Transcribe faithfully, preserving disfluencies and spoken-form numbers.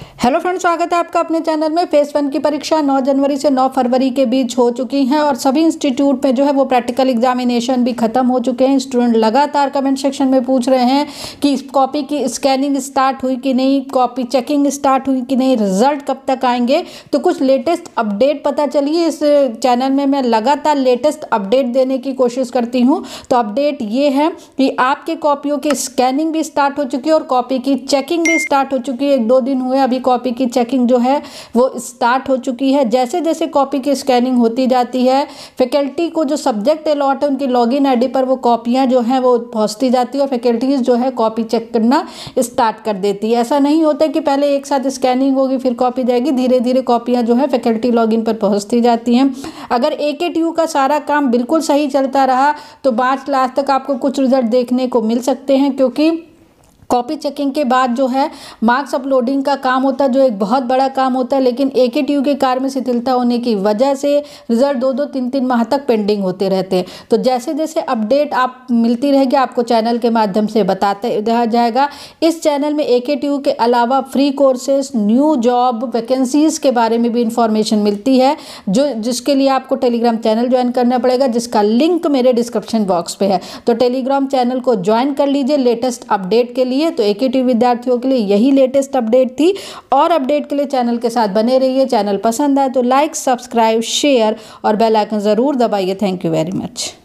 Hello friends, स्वागत है आपका अपने चैनल में। फेज वन की परीक्षा नौ जनवरी से नौ फरवरी के बीच हो चुकी हैं और सभी इंस्टीट्यूट में जो है वो प्रैक्टिकल एग्जामिनेशन भी खत्म हो चुके हैं। स्टूडेंट लगातार कमेंट सेक्शन में पूछ रहे हैं कि कॉपी की स्कैनिंग स्टार्ट हुई कि नहीं, कॉपी चेकिंग स्टार्ट हुई कि नहीं, रिजल्ट कब तक आएंगे। तो कुछ लेटेस्ट अपडेट पता चली है। इस चैनल में मैं लगातार लेटेस्ट अपडेट देने की कोशिश करती हूँ। तो अपडेट ये है कि आपके कॉपियों की स्कैनिंग भी स्टार्ट हो चुकी है और कॉपी की चेकिंग भी स्टार्ट हो चुकी है। एक दो दिन हुए अभी कॉपी की चेकिंग जो है वो स्टार्ट हो चुकी है। जैसे जैसे कॉपी की स्कैनिंग होती जाती है, फैकल्टी को जो सब्जेक्ट अलॉट है उनकी लॉगिन आईडी पर वो कॉपियां जो हैं वो पहुंचती जाती है और फैकल्टीज जो है कॉपी चेक करना स्टार्ट कर देती है। ऐसा नहीं होता कि पहले एक साथ स्कैनिंग होगी फिर कॉपी जाएगी, धीरे धीरे कॉपियां जो है फैकल्टी लॉगिन पर पहुंचती जाती हैं। अगर ए के टी यू का सारा काम बिल्कुल सही चलता रहा तो मार्च लास्ट तक आपको कुछ रिजल्ट देखने को मिल सकते हैं, क्योंकि कॉपी चेकिंग के बाद जो है मार्क्स अपलोडिंग का काम होता है जो एक बहुत बड़ा काम होता है। लेकिन ए के टी यू के कार्य में शिथिलता होने की वजह से रिजल्ट दो दो तीन तीन माह तक पेंडिंग होते रहते हैं। तो जैसे जैसे अपडेट आप मिलती रहेगी आपको चैनल के माध्यम से बताते रहा जाएगा। इस चैनल में ए के टी यू के अलावा free courses, new job vacancies के बारे में भी इंफॉर्मेशन मिलती है, जो जिसके लिए आपको टेलीग्राम चैनल ज्वाइन करना पड़ेगा, जिसका लिंक मेरे डिस्क्रिप्शन बॉक्स पे है। तो टेलीग्राम चैनल को ज्वाइन कर लीजिए लेटेस्ट अपडेट के लिए। तो ए के टी यू विद्यार्थियों के लिए यही लेटेस्ट अपडेट थी। और अपडेट के लिए चैनल के साथ बने रहिए। चैनल पसंद आए तो लाइक, सब्सक्राइब, शेयर और बेल आइकन जरूर दबाइए। Thank you very much.